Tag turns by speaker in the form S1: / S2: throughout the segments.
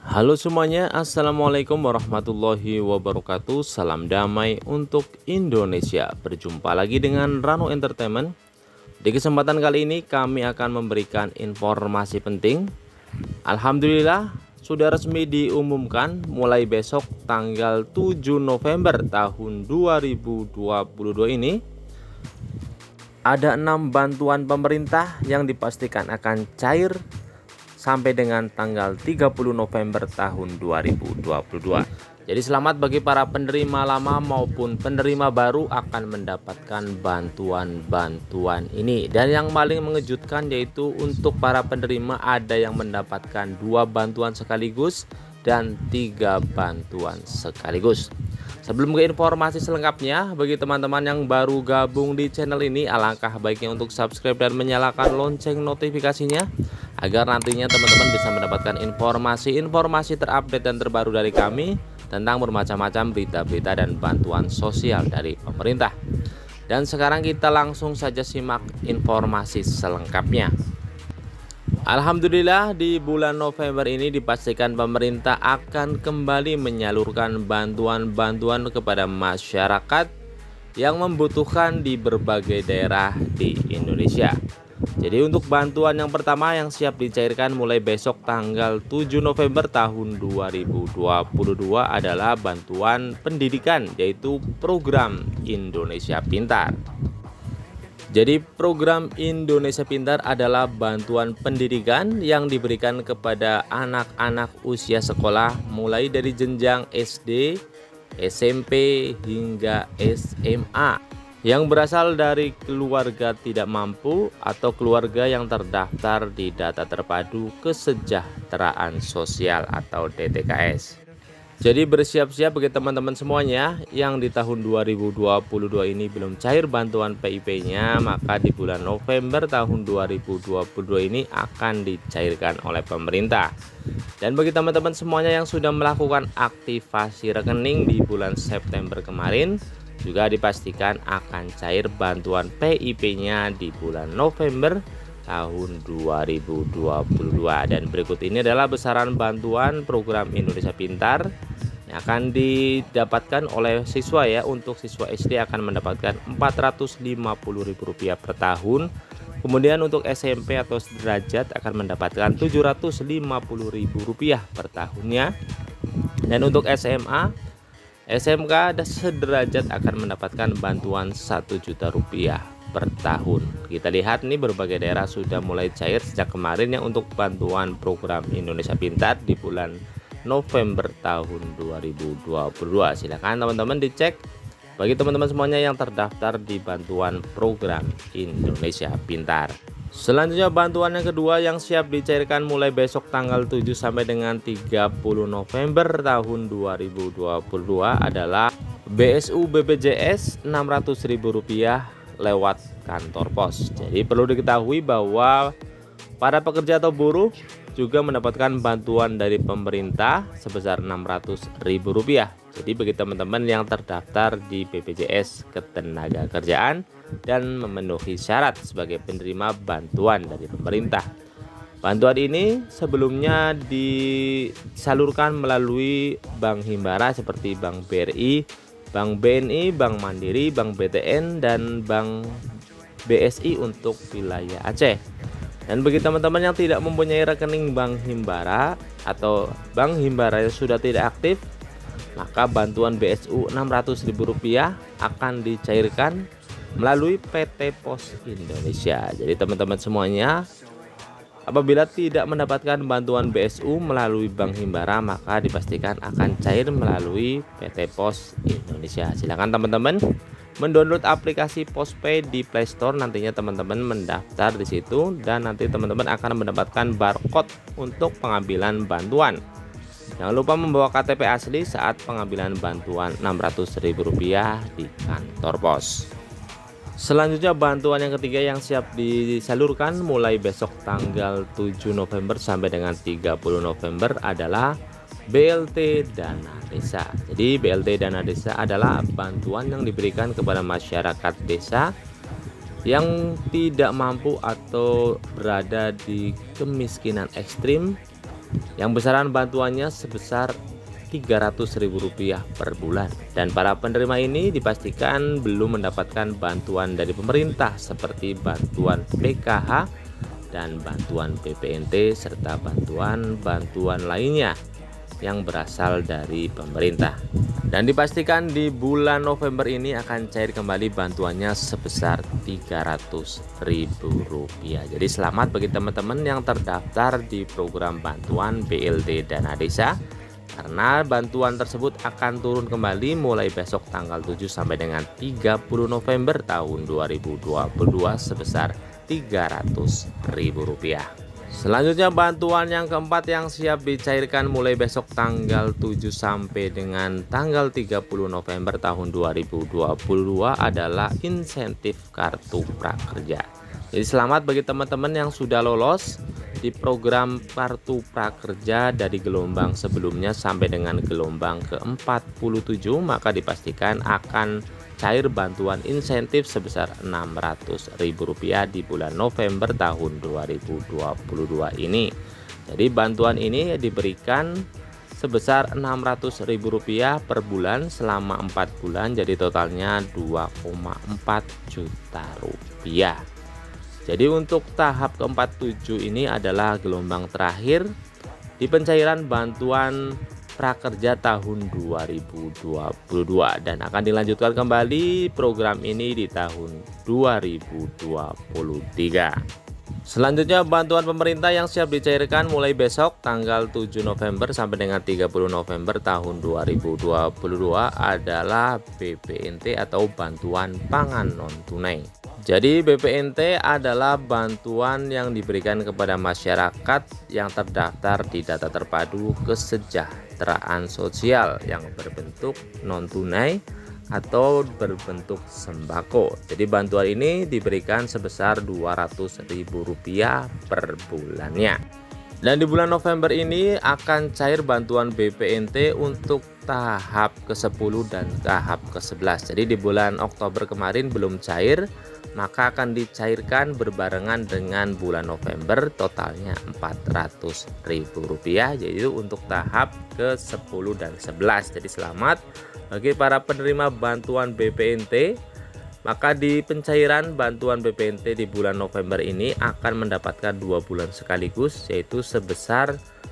S1: Halo semuanya, Assalamualaikum warahmatullahi wabarakatuh. Salam damai untuk Indonesia. Berjumpa lagi dengan Rano Entertainment. Di kesempatan kali ini kami akan memberikan informasi penting. Alhamdulillah sudah resmi diumumkan mulai besok tanggal 7 November tahun 2022 ini ada 6 bantuan pemerintah yang dipastikan akan cair sampai dengan tanggal 30 November tahun 2022. Jadi selamat bagi para penerima lama maupun penerima baru akan mendapatkan bantuan-bantuan ini. Dan yang paling mengejutkan yaitu untuk para penerima ada yang mendapatkan 2 bantuan sekaligus dan 3 bantuan sekaligus. Sebelum ke informasi selengkapnya, bagi teman-teman yang baru gabung di channel ini, alangkah baiknya untuk subscribe dan menyalakan lonceng notifikasinya agar nantinya teman-teman bisa mendapatkan informasi-informasi terupdate dan terbaru dari kami tentang bermacam-macam berita-berita dan bantuan sosial dari pemerintah. Dan sekarang kita langsung saja simak informasi selengkapnya. Alhamdulillah di bulan November ini dipastikan pemerintah akan kembali menyalurkan bantuan-bantuan kepada masyarakat yang membutuhkan di berbagai daerah di Indonesia. Jadi untuk bantuan yang pertama yang siap dicairkan mulai besok tanggal 7 November tahun 2022 adalah bantuan pendidikan, yaitu program Indonesia Pintar. Jadi program Indonesia Pintar adalah bantuan pendidikan yang diberikan kepada anak-anak usia sekolah mulai dari jenjang SD, SMP hingga SMA yang berasal dari keluarga tidak mampu atau keluarga yang terdaftar di Data Terpadu Kesejahteraan Sosial atau DTKS. Jadi bersiap-siap bagi teman-teman semuanya yang di tahun 2022 ini belum cair bantuan PIP-nya, maka di bulan November tahun 2022 ini akan dicairkan oleh pemerintah. Dan bagi teman-teman semuanya yang sudah melakukan aktivasi rekening di bulan September kemarin, juga dipastikan akan cair bantuan PIP-nya di bulan November tahun 2022. Dan berikut ini adalah besaran bantuan program Indonesia Pintar yang akan didapatkan oleh siswa ya. Untuk siswa SD akan mendapatkan Rp450.000 per tahun. Kemudian untuk SMP atau sederajat akan mendapatkan Rp750.000 per tahunnya. Dan untuk SMA, SMK dan sederajat akan mendapatkan bantuan Rp1.000.000 per tahun. Kita lihat nih berbagai daerah sudah mulai cair sejak kemarin ya untuk bantuan program Indonesia Pintar di bulan November tahun 2022. Silakan teman-teman dicek bagi teman-teman semuanya yang terdaftar di bantuan program Indonesia Pintar. Selanjutnya bantuan yang kedua yang siap dicairkan mulai besok tanggal 7 sampai dengan 30 November tahun 2022 adalah BSU BPJS Rp600.000 lewat kantor pos. Jadi perlu diketahui bahwa para pekerja atau buruh juga mendapatkan bantuan dari pemerintah sebesar Rp600.000. Jadi bagi teman-teman yang terdaftar di BPJS Ketenagakerjaan dan memenuhi syarat sebagai penerima bantuan dari pemerintah. Bantuan ini sebelumnya disalurkan melalui Bank Himbara seperti Bank BRI, Bank BNI, Bank Mandiri, Bank BTN, dan Bank BSI untuk wilayah Aceh. Dan bagi teman-teman yang tidak mempunyai rekening Bank Himbara atau Bank Himbara yang sudah tidak aktif, maka bantuan BSU Rp600.000 akan dicairkan melalui PT Pos Indonesia. Jadi teman-teman semuanya apabila tidak mendapatkan bantuan BSU melalui Bank Himbara, maka dipastikan akan cair melalui PT Pos Indonesia. Silakan teman-teman mendownload aplikasi Postpay di Play Store. Nantinya teman-teman mendaftar di situ dan nanti teman-teman akan mendapatkan barcode untuk pengambilan bantuan. Jangan lupa membawa KTP asli saat pengambilan bantuan Rp600.000 di kantor pos. Selanjutnya bantuan yang ketiga yang siap disalurkan mulai besok tanggal 7 November sampai dengan 30 November adalah BLT Dana Desa. Jadi BLT Dana Desa adalah bantuan yang diberikan kepada masyarakat desa yang tidak mampu atau berada di kemiskinan ekstrim yang besaran bantuannya sebesar Rp300.000 per bulan. Dan para penerima ini dipastikan belum mendapatkan bantuan dari pemerintah seperti bantuan PKH dan bantuan BPNT serta bantuan lainnya yang berasal dari pemerintah. Dan dipastikan di bulan November ini akan cair kembali bantuannya sebesar Rp300.000. Jadi selamat bagi teman-teman yang terdaftar di program bantuan BLT Dana Desa, karena bantuan tersebut akan turun kembali mulai besok tanggal 7 sampai dengan 30 November tahun 2022 sebesar Rp300.000. Selanjutnya bantuan yang keempat yang siap dicairkan mulai besok tanggal 7 sampai dengan tanggal 30 November tahun 2022 adalah insentif kartu prakerja. Jadi selamat bagi teman-teman yang sudah lolos di program kartu prakerja dari gelombang sebelumnya sampai dengan gelombang ke-47, maka dipastikan akan cair bantuan insentif sebesar Rp600.000 di bulan November tahun 2022 ini. Jadi bantuan ini diberikan sebesar Rp600.000 per bulan selama 4 bulan, jadi totalnya Rp2,4 juta. Jadi untuk tahap ke-47 ini adalah gelombang terakhir di pencairan bantuan prakerja tahun 2022 dan akan dilanjutkan kembali program ini di tahun 2023. Selanjutnya bantuan pemerintah yang siap dicairkan mulai besok tanggal 7 November sampai dengan 30 November tahun 2022 adalah BPNT atau bantuan pangan non tunai. Jadi BPNT adalah bantuan yang diberikan kepada masyarakat yang terdaftar di data terpadu kesejahteraan sosial yang berbentuk non tunai atau berbentuk sembako. Jadi bantuan ini diberikan sebesar Rp200.000 per bulannya. Dan di bulan November ini akan cair bantuan BPNT untuk tahap ke-10 dan tahap ke-11. Jadi di bulan Oktober kemarin belum cair, maka akan dicairkan berbarengan dengan bulan November, totalnya Rp400.000 yaitu untuk tahap ke-10 dan 11. Jadi selamat bagi para penerima bantuan BPNT. Maka di pencairan bantuan BPNT di bulan November ini akan mendapatkan 2 bulan sekaligus, yaitu sebesar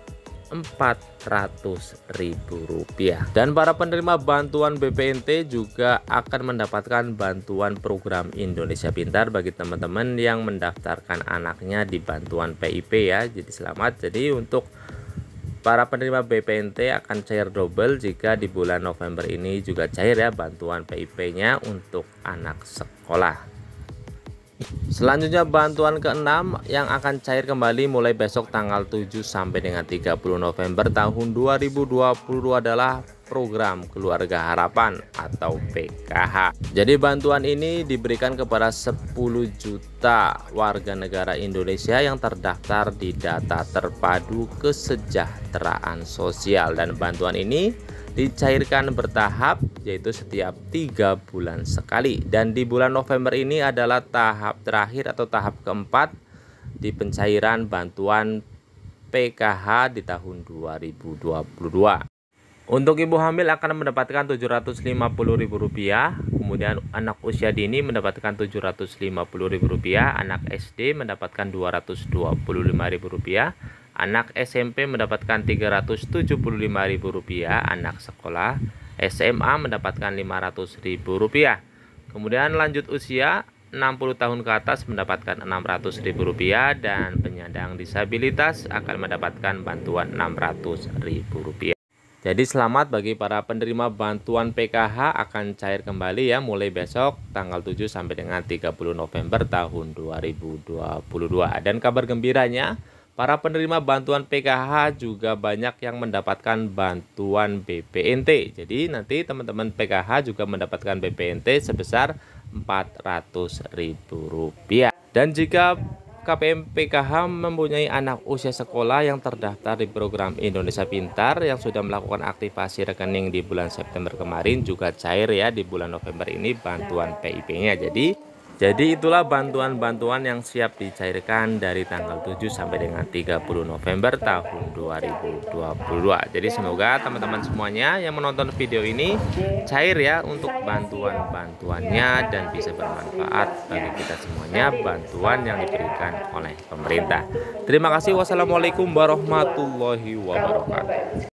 S1: Rp400.000. Dan para penerima bantuan BPNT juga akan mendapatkan bantuan program Indonesia Pintar bagi teman-teman yang mendaftarkan anaknya di bantuan PIP ya. Jadi selamat. Jadi untuk para penerima BPNT akan cair double jika di bulan November ini juga cair ya bantuan PIP-nya untuk anak sekolah. Selanjutnya bantuan ke-6 yang akan cair kembali mulai besok tanggal 7 sampai dengan 30 November tahun 2022 adalah program Keluarga Harapan atau PKH. Jadi bantuan ini diberikan kepada 10 juta warga negara Indonesia yang terdaftar di data terpadu kesejahteraan sosial, dan bantuan ini dicairkan bertahap yaitu setiap 3 bulan sekali. Dan di bulan November ini adalah tahap terakhir atau tahap keempat di pencairan bantuan PKH di tahun 2022. Untuk ibu hamil akan mendapatkan Rp750.000, kemudian anak usia dini mendapatkan Rp750.000, anak SD mendapatkan Rp225.000, anak SMP mendapatkan Rp375.000, anak sekolah SMA mendapatkan Rp500.000. Kemudian lanjut usia 60 tahun ke atas mendapatkan Rp600.000 dan penyandang disabilitas akan mendapatkan bantuan Rp600.000. Jadi selamat bagi para penerima bantuan PKH akan cair kembali ya mulai besok tanggal 7 sampai dengan 30 November tahun 2022. Dan kabar gembiranya, para penerima bantuan PKH juga banyak yang mendapatkan bantuan BPNT. Jadi nanti teman-teman PKH juga mendapatkan BPNT sebesar Rp400.000. Dan jika KPM PKH mempunyai anak usia sekolah yang terdaftar di program Indonesia Pintar yang sudah melakukan aktivasi rekening di bulan September kemarin juga cair ya di bulan November ini bantuan PIP-nya. Jadi Jadi itulah bantuan-bantuan yang siap dicairkan dari tanggal 7 sampai dengan 30 November tahun 2022. Jadi semoga teman-teman semuanya yang menonton video ini cair ya untuk bantuan-bantuannya dan bisa bermanfaat bagi kita semuanya bantuan yang diberikan oleh pemerintah. Terima kasih. Wassalamualaikum warahmatullahi wabarakatuh.